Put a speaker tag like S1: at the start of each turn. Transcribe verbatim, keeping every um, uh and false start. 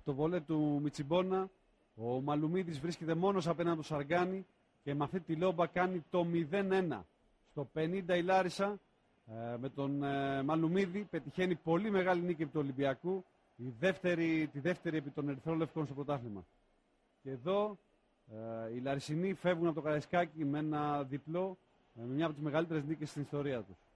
S1: το βολέ του Μιτσιμπόνα. Ο Μαλουμίδης βρίσκεται μόνος απέναντι του Σαργάνη και με αυτή τη λόμπα κάνει το μηδέν ένα. Στο πενήντα η Λάρισα ε, με τον ε, Μαλουμίδη πετυχαίνει πολύ μεγάλη νίκη επί του Ολυμπιακού, η δεύτερη, τη δεύτερη επί των Ερυθρόλευκων στο πρωτάθλημα. Και εδώ ε, οι Λαρισινοί φεύγουν από το Καραϊσκάκι με ένα διπλό, με μια από τις μεγαλύτερες νίκες στην ιστορία τους.